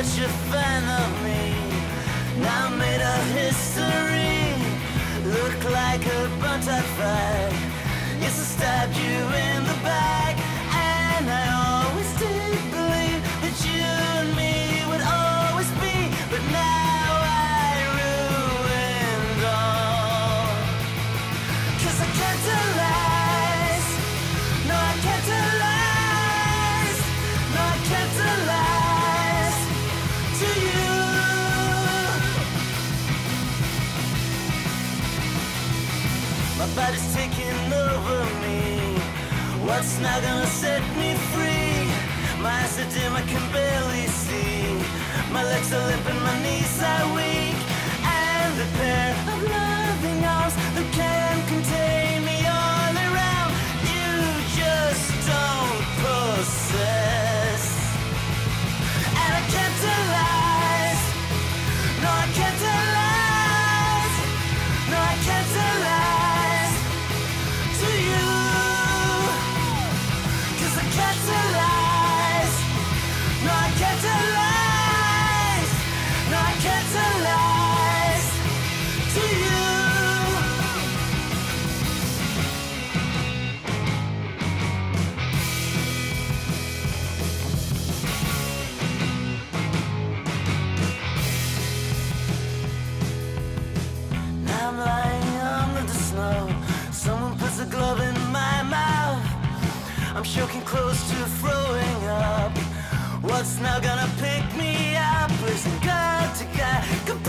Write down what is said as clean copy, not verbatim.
such a fan of me. Now made of history, look like a burnt-out flag. Yes, I stabbed you in the back, and I always did believe that you and me would always be. But now I ruined all, 'cause I can't tell lies. No, I can't tell lies. No, I can't tell lies to you. My body's taking over me. What's now gonna set me free? My eyes are dim, I can barely see. My legs are limp and my knees are weak. And the pair of loving arms that can contain me all around, you just don't possess. And I can't tell lies. No, I can't tell lies. No, I can't tell lies to you, 'cause I can't tell lies. No, I can't tell lies. No, I can't tell lies to you. Now I'm lying under the snow. Someone puts a glove in my mouth. I'm choking close to throwing up. What's now gonna pick me up? Listen, gut to guy,